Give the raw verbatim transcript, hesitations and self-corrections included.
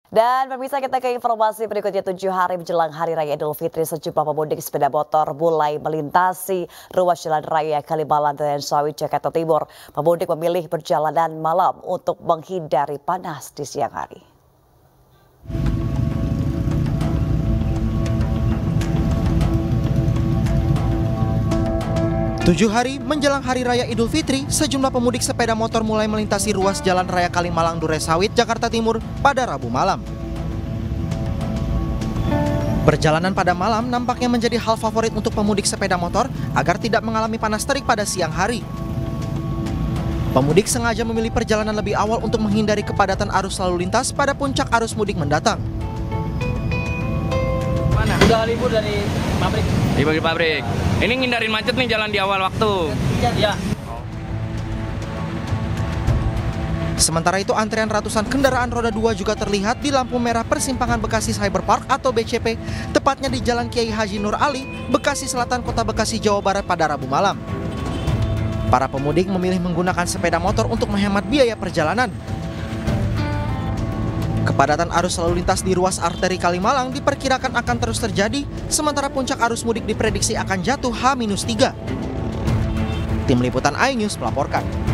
Dan pemirsa, kita ke informasi berikutnya. Tujuh hari menjelang Hari Raya Idul Fitri, sejumlah pemudik sepeda motor mulai melintasi ruas jalan raya Kalimalang dan Sawit, Jakarta Timur. Pemudik memilih perjalanan malam untuk menghindari panas di siang hari. Tujuh hari menjelang Hari Raya Idul Fitri, sejumlah pemudik sepeda motor mulai melintasi ruas Jalan Raya Kalimalang Duresawit, Jakarta Timur pada Rabu malam. Perjalanan pada malam nampaknya menjadi hal favorit untuk pemudik sepeda motor agar tidak mengalami panas terik pada siang hari. Pemudik sengaja memilih perjalanan lebih awal untuk menghindari kepadatan arus lalu lintas pada puncak arus mudik mendatang. Mana? Udah libur dari pabrik. Libur di pabrik. Ini ngindarin macet nih jalan di awal waktu. Iya. Sementara itu antrean ratusan kendaraan roda dua juga terlihat di lampu merah persimpangan Bekasi Cyber Park atau B C P, tepatnya di Jalan Kiai Haji Nur Ali, Bekasi Selatan, Kota Bekasi, Jawa Barat pada Rabu malam. Para pemudik memilih menggunakan sepeda motor untuk menghemat biaya perjalanan. Kepadatan arus lalu lintas di ruas arteri Kalimalang diperkirakan akan terus terjadi, sementara puncak arus mudik diprediksi akan jatuh H minus tiga. Tim Liputan iNews melaporkan.